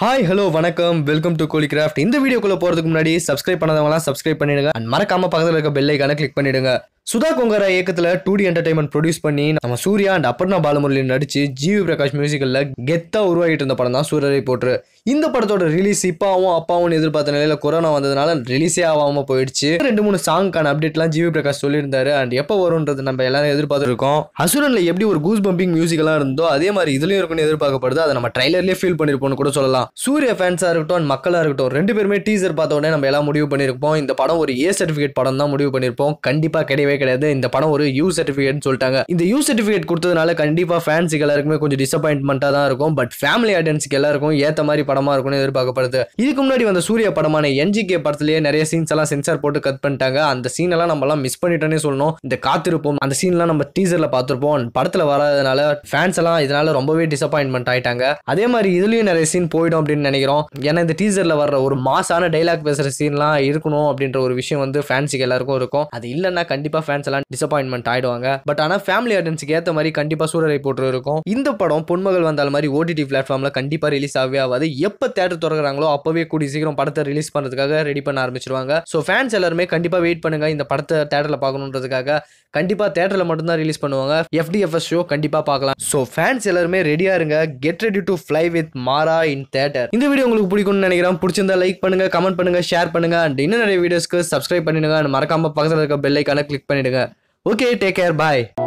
Hi hello வணக்கம் welcome to Goli craft. இந்த வீடியோக்குள்ள போறதுக்கு முன்னாடி சப்ஸ்கிரைப் பண்ணாதவங்களாம் சப்ஸ்கிரைப் பண்ணிடுங்க அண்ட் மறக்காம பக்கத்துல இருக்க பெல் ஐகானை கிளிக் பண்ணிடுங்க. சுதா கொங்கரா இயக்கத்துல 2D என்டர்டைன்மெண்ட் ப்ரொடியூஸ் பண்ணி நம்ம சூர்யா அண்ட் அப்பர்ணா பாலமுரளி நடிச்சு ஜிவி பிரகாஷ் மியூசிக்கல்ல கெத்தா உருவாகிட்டு இருந்த படம் தான் சூரரை போற்று. இந்த படத்தோட ரிலீஸ் இப்பாவும் அப்பாவும் எதிர்பார்த்த நிலையில கொரோனா வந்ததுனால ரிலீஸே ஆகாம போயிடுச்சு. 2-3 சாங்கான அப்டேட்லாம் ஜிவி பிரகாஷ் சொல்லியிருந்தாரு அண்ட் எப்போ வரும்ன்றது நம்ம எல்லாரும் எதிர்பார்த்துருக்கோம். அசுரன்ல எப்படி ஒரு கூஸ் பம்பிங் மியூசிக்கெல்லாம் இருந்தோ அதே மாதிரி இதுலயும் இருக்குன்னு எதிர்பார்க்கப்படுது. அதை நம்ம ட்ரைலர்லயே ஃபீல் பண்ணிருப்போம்னு கூட சொல்லலாம். சூர்யா ஃபேன்ஸா இருக்கட்டும் அண்ட் மக்களா இருக்கட்டும் ரெண்டு பேருமே டீசர் பார்த்த உடனே நம்ம எல்லாம் முடிவு பண்ணிருப்போம் இந்த படம் ஒரு ஏ சர்டிபிகேட் படம் தான் முடிவு பண்ணிருப்போம். கண்டிப்பா கிடையவே கிடையாது. இந்த படம் ஒரு யூ சர்டிபிகேட் சொல்லிட்டாங்க. இந்த யூ சர்டிபிகேட் கொடுத்ததுனால கண்டிப்பா ஃபேன்ஸுக்கு எல்லாருக்குமே கொஞ்சம் டிசப்பாயின்மெண்டா தான் இருக்கும். பட் ஃபேமிலி ஆடியன்ஸ்க்கு எல்லாருக்கும் ஏத்த மாதிரி படமா இருக்கும்னு எதிர்பார்க்கப்படுது. இதுக்கு முன்னாடி வந்த சூர்யா படமான என்ஜிகே படத்திலேயே நிறைய சீன்ஸ் எல்லாம் சென்சார் போட்டு கட் பண்ணிட்டாங்க. அந்த சீன் எல்லாம் நம்ம எல்லாம் மிஸ் பண்ணிட்டோன்னே சொல்லணும். இந்த காத்திருப்போம் அந்த சீன் எல்லாம் நம்ம டீசர்ல பார்த்திருப்போம். படத்துல வராதனால ஃபேன்ஸ் எல்லாம் இதனால ரொம்பவே டிசப்பாயின்மெண்ட் ஆயிட்டாங்க. அதே மாதிரி இதுலயும் நிறைய சீன் போயிடும் அப்படின்னு நினைக்கிறோம். ஏன்னா இந்த டீசர்ல வர்ற ஒரு மாசான டைலாக் பேசுற சீன்லாம் இருக்கணும் அப்படின்ற ஒரு விஷயம் வந்து ஃபேன்ஸுக்கு எல்லாருக்கும் இருக்கும். அது இல்லைன்னா கண்டிப்பா ஃபேன்ஸ் எல்லாம் டிசப்பாயின்மெண்ட் ஆயிடுவாங்க. பட் ஆனா ஃபேமிலி ஆடியன்ஸ்க்கு ஏத்த மாதிரி கண்டிப்பா சூரரை போற்று இருக்கும். இந்த படம் பொன்மகள் வந்தால் மாதிரி ஓடிடி பிளாட்ஃபார்ம்ல கண்டிப்பா ரிலீஸ் ஆகவே ஆகாது. எப்ப தியேட்டர் திறக்கிறாங்களோ அப்பவே கூடி சீக்கிரம் படத்தை ரிலீஸ் பண்றதுக்காக ரெடி பண்ண ஆரம்பிச்சிருவாங்க. ஸோ ஃபேன்ஸ் எல்லாருமே கண்டிப்பா வெயிட் பண்ணுங்க. இந்த படத்தை தியேட்டர்ல பார்க்கணுன்றதுக்காக கண்டிப்பா தியேட்டர்ல மட்டும் தான் ரிலீஸ் பண்ணுவாங்க. FDFS ஷோ கண்டிப்பா பார்க்கலாம். ஸோ ஃபேன்ஸ் எல்லாருமே ரெடியா இருங்க. Get ready to fly with Maara in theatre. இந்த வீடியோ உங்களுக்கு பிடிக்கும்னு நினைக்கிறேன். பிடிச்சிருந்தா லைக் பண்ணுங்க, கமெண்ட் பண்ணுங்க, ஷேர் பண்ணுங்க அண்ட் இன்னும் நிறைய வீடியோஸ்க்கு சப்ஸ்கிரைப் பண்ணிடுங்க. மறக்காம பக்கத்தில் இருக்க பெல் ஐகானை கிளிக் பண்ணிடுங்க. ஓகே, டேக் கேர், பாய்.